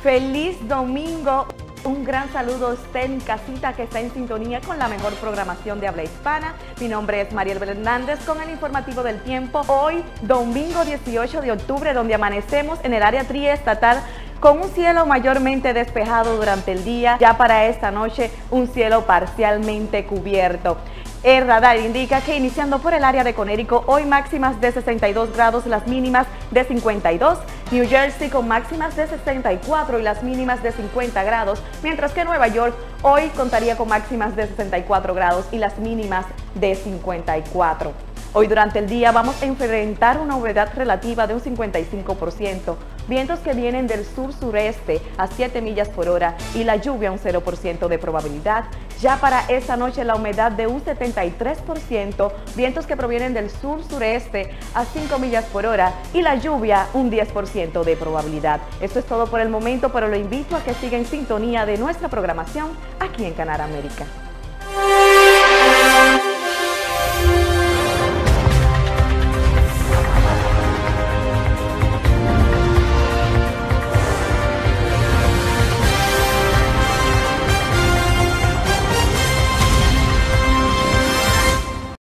Feliz domingo. Un gran saludo a usted en casita que está en sintonía con la mejor programación de habla hispana. Mi nombre es Mariel Hernández con el informativo del tiempo. Hoy, domingo 18 de octubre, donde amanecemos en el área triestatal con un cielo mayormente despejado durante el día. Ya para esta noche, un cielo parcialmente cubierto. El radar indica que iniciando por el área de Connecticut, hoy máximas de 62 grados, las mínimas de 52. New Jersey con máximas de 64 y las mínimas de 50 grados, mientras que Nueva York hoy contaría con máximas de 64 grados y las mínimas de 54. Hoy durante el día vamos a enfrentar una humedad relativa de un 55%, vientos que vienen del sur-sureste a 7 millas por hora y la lluvia un 0% de probabilidad. Ya para esta noche la humedad de un 73%, vientos que provienen del sur-sureste a 5 millas por hora y la lluvia un 10% de probabilidad. Esto es todo por el momento, pero lo invito a que siga en sintonía de nuestra programación aquí en Canal América.